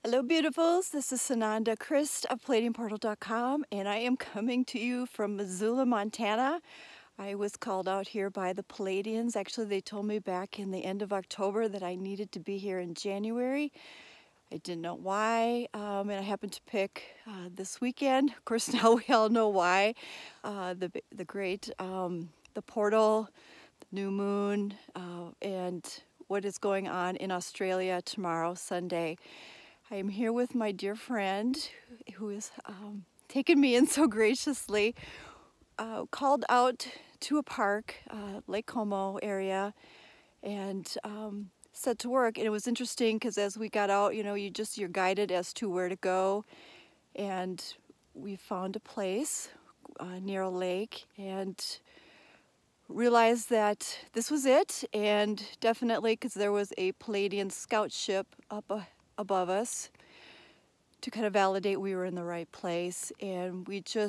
Hello beautifuls, this is Sananda Kryst of PleiadianPortal.com, and I am coming to you from Missoula, Montana. I was called out here by the Pleiadians. Actually, they told me back in the end of October that I needed to be here in January. I didn't know why, and I happened to pick this weekend. Of course, now we all know why. The great, the portal, the new moon, and what is going on in Australia tomorrow, Sunday. I am here with my dear friend who has taken me in so graciously, called out to a park, Lake Como area, and set to work. And it was interesting because as we got out, you're guided as to where to go. And we found a place near a lake and realized that this was it. And definitely because there was a Pleiadian scout ship up above us to kind of validate we were in the right place, and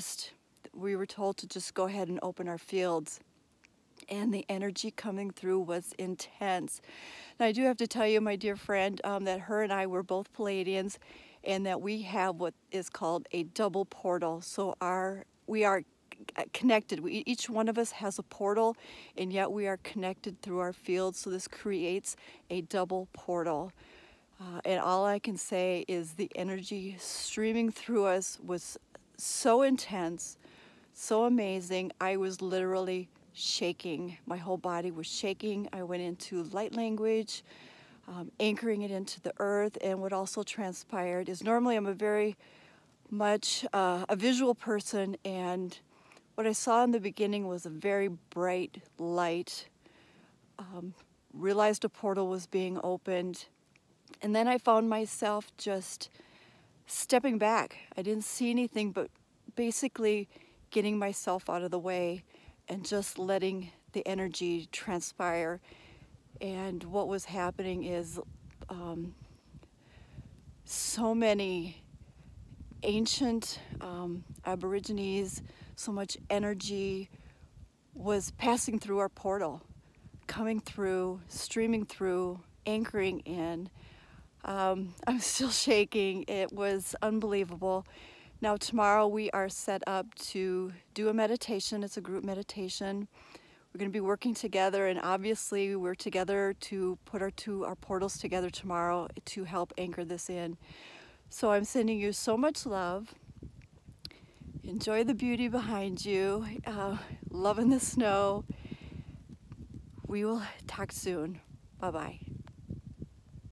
we were told to just go ahead and open our fields, and the energy coming through was intense. Now I do have to tell you, my dear friend, that her and I were both Pleiadians, and that we have what is called a double portal. So we are connected. Each one of us has a portal, and yet we are connected through our fields, so this creates a double portal. And all I can say is the energy streaming through us was so intense, so amazing. I was literally shaking. My whole body was shaking. I went into light language, anchoring it into the earth. And what also transpired is normally I'm a very much a visual person, and what I saw in the beginning was a very bright light. Realized a portal was being opened. And then I found myself just stepping back. I didn't see anything, but basically getting myself out of the way and just letting the energy transpire. And what was happening is so many ancient aborigines, so much energy was passing through our portal, coming through, streaming through, anchoring in. I'm still shaking. It was unbelievable. Now tomorrow we are set up to do a meditation. It's a group meditation. We're going to be working together, and obviously we're together to put our portals together tomorrow to help anchor this in. So I'm sending you so much love. Enjoy the beauty behind you. Loving the snow. We will talk soon. Bye-bye.